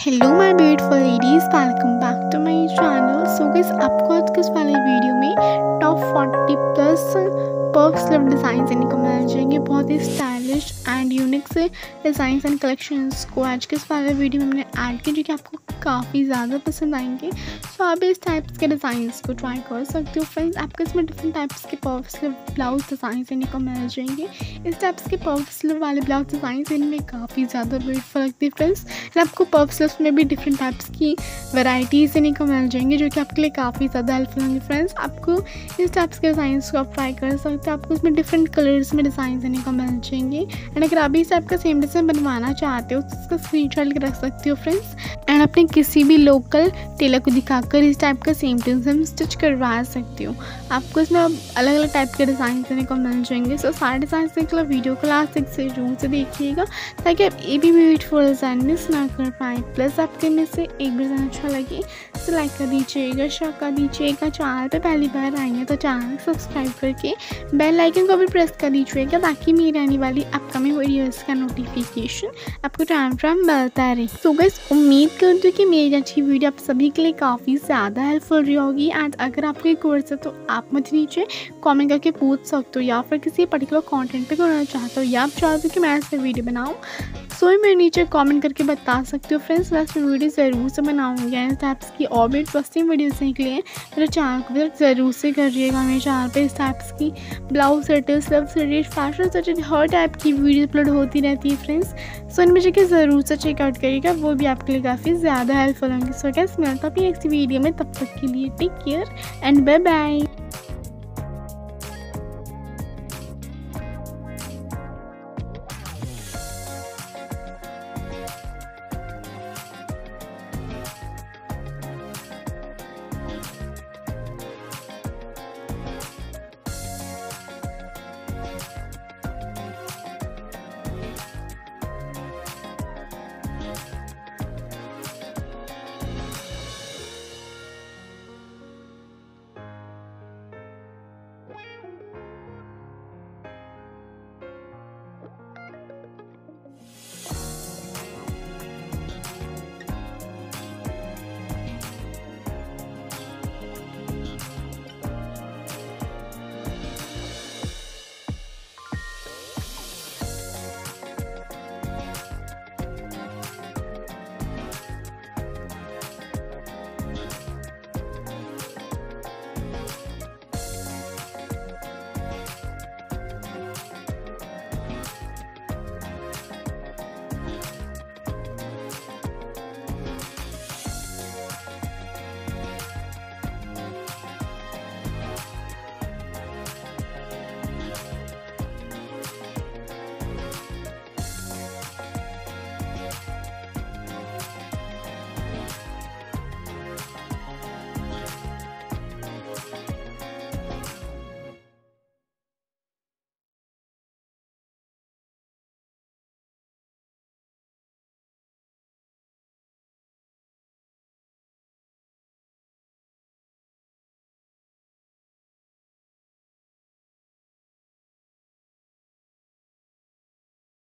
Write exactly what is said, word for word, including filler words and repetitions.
Hello my beautiful ladies, welcome back to my channel. So guys, आपको आज किस वाले वीडियो में top forty plus perk sleeve design देखने को मिल जाएंगे। बहुत ही स्टाइलिश एंड यूनिक से डिज़ाइंस एंड कलेक्शंस को आज के इस वाले वीडियो में हमने ऐड किया, जो कि आपको काफ़ी ज़्यादा पसंद आएंगे। सो आप इस टाइप्स के डिज़ाइंस को ट्राई कर सकते हो फ्रेंड्स। आपको इसमें डिफरेंट टाइप्स के पर्क स्लीव ब्लाउज डिज़ाइन देखने को मिल जाएंगे। इस टाइप्स के पर्क स्लीव वाले ब्लाउज डिज़ाइन इनमें काफ़ी ज़्यादा ब्यूटीफुल लगती है फ्रेंड्स। एंड आपको पर्क स्लीव्स में भी डिफरेंट टाइप्स की वैराइटीज़ देखने को मिल जाएंगी, जो कि आपके लिए काफ़ी ज़्यादा हेल्पफुल होंगे फ्रेंड्स। आपको इस टाइप्स के डिज़ाइंस को आप ट्राई कर सकते हैं। आपको इसमें डिफरेंट कलर्स में डिज़ाइन देने को मिल जाएंगे। एंड अगर आप भी इस टाइप का सेम डिज़ाइन बनवाना चाहते हो तो उसका स्क्रीनशॉट लेकर रख सकते हो फ्रेंड्स। एंड अपने किसी भी लोकल टेलर को दिखाकर इस टाइप का सेम डिज़ाइन स्टिच करवा सकते हो। आपको इसमें अब अलग अलग टाइप के डिज़ाइन देने को मिल जाएंगे। सो सारे डिज़ाइन देख लो, वीडियो को लास्ट तक से जरूर से देखिएगा ताकि आप ये भी ब्यूटीफुल डिज़ाइन मिस ना कर पाए। प्लस आपके में से एक डिज़ाइन अच्छा लगे तो लाइक कर दीजिएगा, शेयर कर दीजिएगा। चैनल पे पहली बार आएंगे तो चैनल सब्सक्राइब करके बेल आइकन को भी प्रेस कर दीजिएगा ताकि मेरी आने वाली अपकमिंग वीडियोस का नोटिफिकेशन आपको टाइम टाइम मिलता रहे। सो गाइस, उम्मीद करती हूँ कि मेरी अच्छी वीडियो आप सभी के लिए काफ़ी ज़्यादा हेल्पफुल रही होगी। एंड अगर आपको एक कोर्स है तो आप मुझे नीचे कमेंट करके पूछ सकते हो, या फिर किसी पर्टिकुलर कंटेंट पे करना चाहते हो, या आप चाहते हो कि मैं इस पर वीडियो बनाऊँ, सो ही मेरे नीचे कमेंट करके बता सकते हो फ्रेंड्स। मैं इस पर वीडियो ज़रूर से बनाऊँगी। इस टाइप्स की और भी इंटरेस्टिंग वीडियोस देखने के लिए मेरे चैनल को विजिट ज़रूर से करिएगा। मेरे चैनल पे इस टाइप्स की ब्लाउज सेटेड, स्लीव सेटेड, फैशन सेटेड हर टाइप की वीडियो अपलोड होती रहती है फ्रेंड्स। सो इनमें जाके ज़रूर से चेकआउट करिएगा, वो भी आपके लिए काफ़ी ज़्यादा हेल्पफुल होंगे। सो गाइस, मिलता भी नेक्स्ट वीडियो में, तब तक के लिए take care and bye bye.